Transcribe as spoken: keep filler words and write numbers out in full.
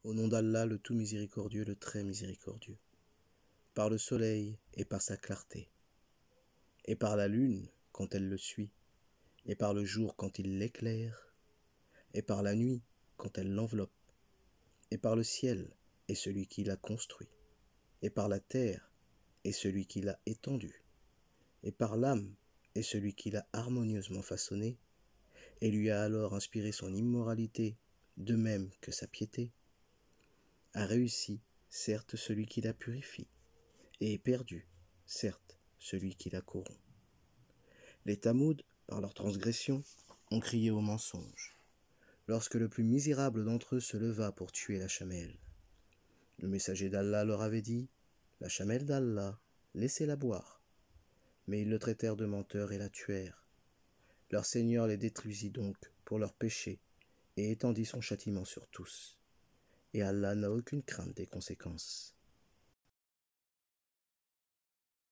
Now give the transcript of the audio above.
Au nom d'Allah, le tout miséricordieux, le très miséricordieux. Par le soleil et par sa clarté, et par la lune quand elle le suit, et par le jour quand il l'éclaire, et par la nuit quand elle l'enveloppe, et par le ciel et celui qui l'a construit, et par la terre et celui qui l'a étendue, et par l'âme et celui qui l'a harmonieusement façonné, et lui a alors inspiré son immoralité, de même que sa piété, a réussi, certes, celui qui la purifie, et est perdu, certes, celui qui la corrompt. Les Tamouds, par leur transgression, ont crié au mensonge, lorsque le plus misérable d'entre eux se leva pour tuer la chamelle. Le messager d'Allah leur avait dit, « La chamelle d'Allah, laissez-la boire. » Mais ils le traitèrent de menteur et la tuèrent. Leur Seigneur les détruisit donc pour leurs péchés et étendit son châtiment sur tous. Et Allah n'a aucune crainte des conséquences.